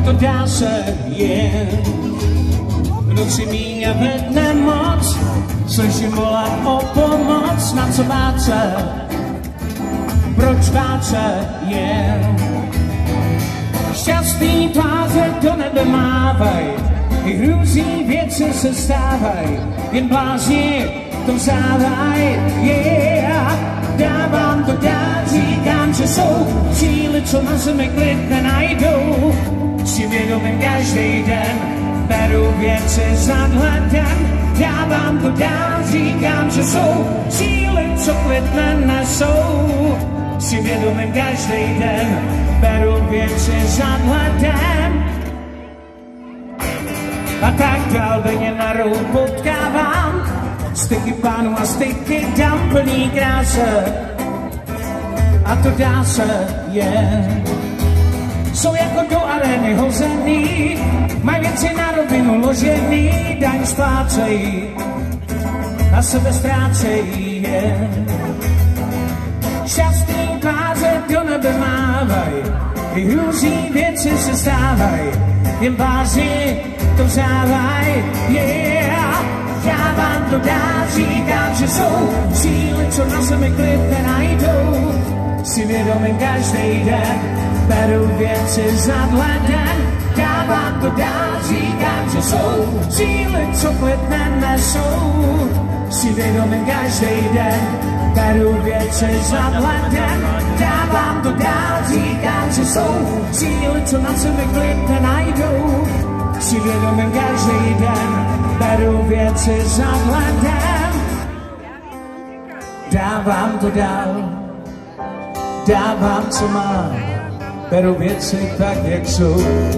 to dá se jen. V noci míň a ve dne moc, slyším volat o pomoc, na co bát se, proč bát se jen. Šťastný tváře do nebe mávaj, i hrůzí věci se stávaj, jen blázni to vzávaj, yeah. Dávám to dál, říkám, že jsou síly, co na zemi klid nenajdou. Si vědomím každý den, beru věci s nadhledem. Dávám to dál, říkám, že jsou síly, co klid nenesou. Si vědomím každý den, beru věci s nadhledem. A tak dál denně na rohu potkávám styky pánů a styky dám plný kráse. A to dá se jen. Jsou jako do arény hozený, mají věci na rovinu ložený, daň splácejí a sebe ztrácejí jen. Šťastný tváře do nebe mávaj, i hrůzí věci se stávaj, jen blázni to vzávaj, yeah. Já vám to dál, říkám, že jsou síly, co na zemi klid nenajdou. Si vědomím každý den, beru věci s nadhledem. Dávám to dál, říkám, že jsou síly, co klid nenesou. Si vědomím každý den, beru věci s nadhledem. Dávám to dál, říkám, že jsou síly, co na zemi klid nenajdou. Si vědomím každý den, beru věci s nadhledem. Dávám to dál, dávám, co mám, beru věci tak, jak jsou.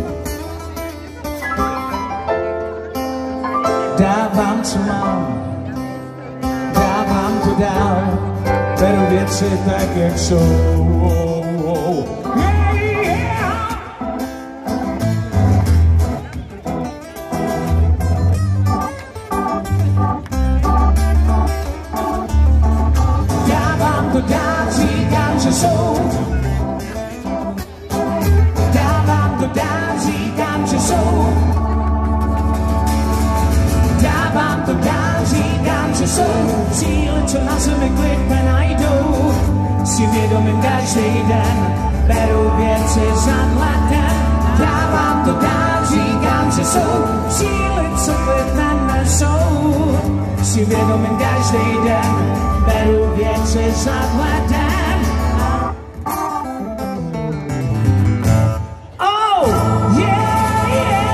Dávám, co mám, dávám to dál, beru věci tak, jak jsou. Dávám to dál, říkám, že jsou. Dávám to dál, říkám, že jsou. Dávám to dál, říkám, že jsou síly, co na zemi klid nenajdou. Si vědomím každý den, beru věci s nadhledem. Dávám to dál, říkám, že jsou síly, co klid nenesou. Si vědomím každý den, beru věci s nadhledem. Oh, yeah,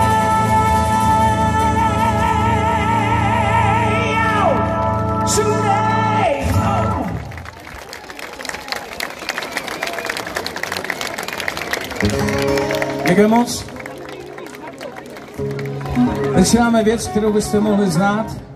yeah, yo, today, oh. Děkuji moc. Začínáme věc, kterou byste mohli znát.